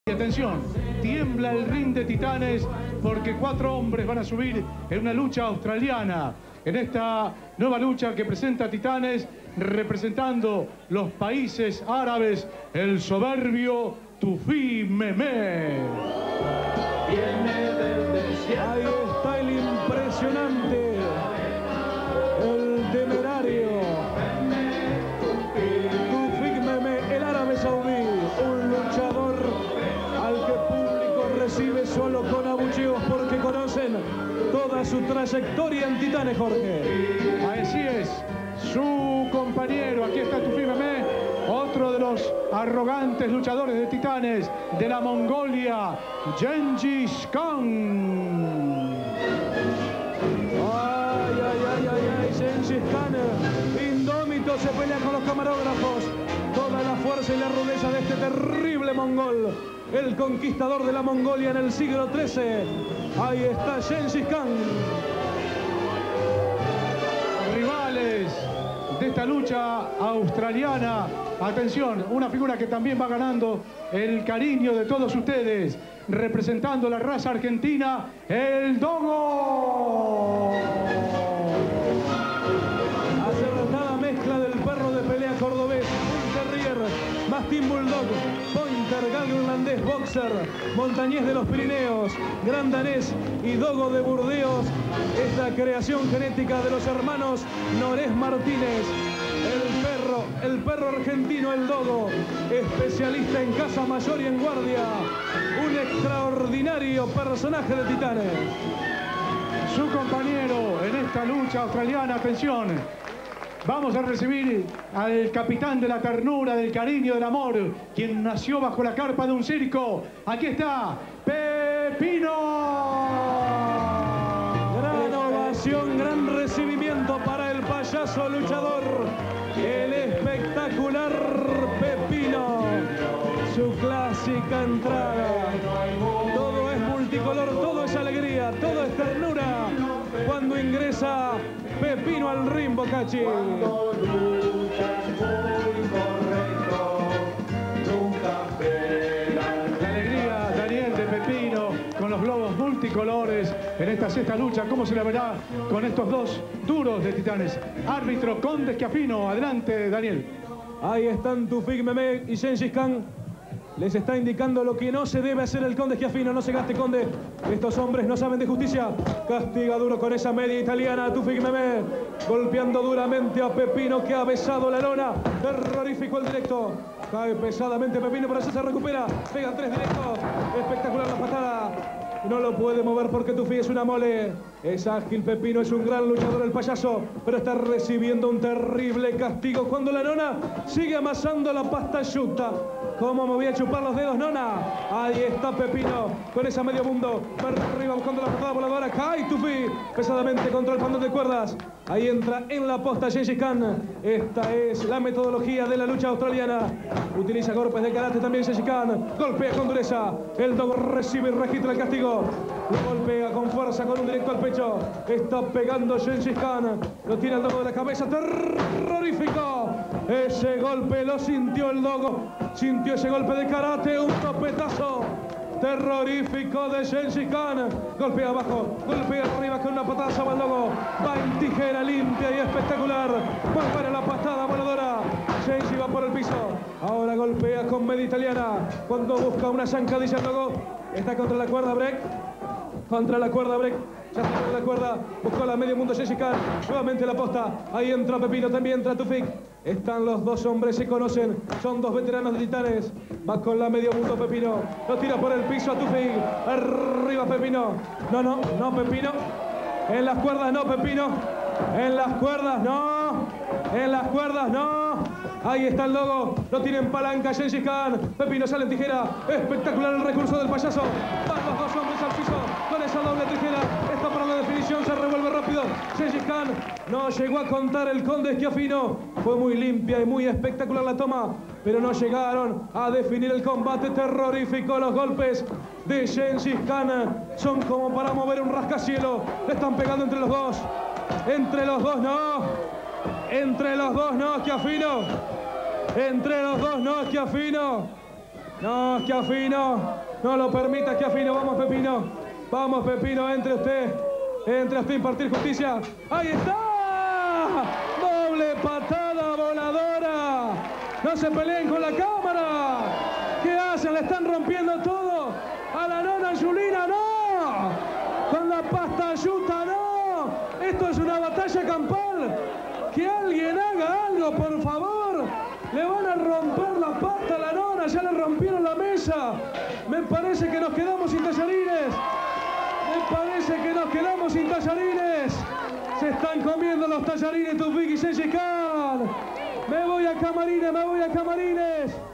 Y atención, tiembla el ring de Titanes porque 4 hombres van a subir en una lucha australiana. En esta nueva lucha que presenta Titanes, representando los países árabes, el soberbio Tufí Mehmed. Ahí está el impresionante, el temerario Tufí Mehmed, el árabe saudí, un luchador al que el público recibe solo con abucheos porque conocen toda su trayectoria en Titanes, Jorge. Así es, su compañero, aquí está Tufí Mehmed, otro de los arrogantes luchadores de Titanes de la Mongolia, Gengis Khan. Ay, Gengis Khan, indómito, se pelea con los camarógrafos. Toda la fuerza y la rudeza de este terrible mongol, el conquistador de la Mongolia en el siglo XIII. Ahí está Gengis Khan. Rivales de esta lucha australiana. Atención, una figura que también va ganando el cariño de todos ustedes, representando la raza argentina, el Dogo. Acertada mezcla del perro de pelea cordobés, un terrier, mastín bulldog, pointer, galgo irlandés, boxer, montañés de los Pirineos, gran danés y dogo de Burdeos. Esta creación genética de los hermanos Norés Martínez. El perro argentino, el Dogo, especialista en caza mayor y en guardia, un extraordinario personaje de Titanes. Su compañero en esta lucha australiana, atención, vamos a recibir al capitán de la ternura, del cariño, del amor, quien nació bajo la carpa de un circo. Aquí está, Pepino. Gran ovación, gran recibimiento para el payaso luchador, el espectacular Pepino. Su clásica entrada. Todo es multicolor, todo es alegría, todo es ternura cuando ingresa Pepino al ring, Bocacci. La alegría, Daniel, de Pepino, con los globos multicolores en esta sexta lucha. ¿Cómo se la verá con estos dos duros de Titanes? Árbitro Conde Schiaffino. Adelante, Daniel. Ahí están Tufí Mehmed y Gengis Khan. Les está indicando lo que no se debe hacer el Conde Schiaffino. No se gaste, Conde. Estos hombres no saben de justicia. Castiga duro con esa media italiana. Tufí Mehmed golpeando duramente a Pepino, que ha besado la lona. Terrorífico el directo. Cae pesadamente Pepino, pero se recupera. Pegan 3 directos. Espectacular la patada. No lo puede mover porque Tufí es una mole. Es ágil Pepino, es un gran luchador el payaso, pero está recibiendo un terrible castigo cuando la nona sigue amasando la pasta yuta. ¿Cómo me voy a chupar los dedos, nona? Ahí está Pepino con esa medio mundo. Arriba buscando la patada voladora. Cae Tufí pesadamente contra el pandón de cuerdas. Ahí entra en la posta Gengis Khan. Esta es la metodología de la lucha australiana. Utiliza golpes de karate también Gengis Khan. Golpea con dureza. El Dogo recibe y registra el castigo. Lo golpea con fuerza con un directo al pecho. Está pegando Gengis Khan. Lo tiene el Dogo de la cabeza. Terrorífico. Ese golpe lo sintió el Dogo. Sintió ese golpe de karate. Un topetazo terrorífico de Gengis Khan. Golpea abajo, golpea arriba con una patada al Dogo. Va en tijera limpia y espectacular. Va para la patada voladora. Gengis va por el piso. Ahora golpea con media italiana. Cuando busca una zancadilla el Dogo. Está contra la cuerda, break. Contra la cuerda, break. Ya está contra la cuerda. Buscó la medio mundo Gengis Khan. Nuevamente la posta. Ahí entra Pepino, también entra Tufí. Están los dos hombres, se conocen. Son dos veteranos de Titanes. Va con la medio mundo Pepino. Lo tira por el piso a Tufí. Arriba Pepino. No Pepino. En las cuerdas no Pepino. En las cuerdas no. En las cuerdas no. Ahí está el Dogo. Lo tiene en palanca Gengis Khan. Pepino sale en tijera. Espectacular el recurso del payaso. Van los dos hombres al piso con esa doble tijera. Está para la definición. Se revuelve rápido. Gengis Khan no llegó a contar el Conde Schiaffino. Fue muy limpia y muy espectacular la toma, pero no llegaron a definir el combate. Terrorífico los golpes de Gengis Khan. Son como para mover un rascacielos. Le están pegando entre los dos. Entre los dos no. Entre los dos no, Schiaffino. Entre los dos no, Schiaffino. No, Schiaffino. No lo permita, Schiaffino. Vamos, Pepino. Vamos, Pepino, entre usted. Entre usted a impartir justicia. ¡Ahí está! ¡Doble patada voladora! ¡No se peleen con la cámara! ¿Qué hacen? Le están rompiendo todo. A la nona Julina, ¡no! Con la pasta yuta, ¡no! Esto es una batalla campal. Que alguien haga algo, por favor. Le van a romper la pasta a la nona. Ya le rompieron la mesa. Me parece que nos quedamos sin tallarines. Me parece que nos quedamos sin tallarines. Se están comiendo los tallarines Tufik y Gengis Khan. Me voy a camarines, me voy a camarines.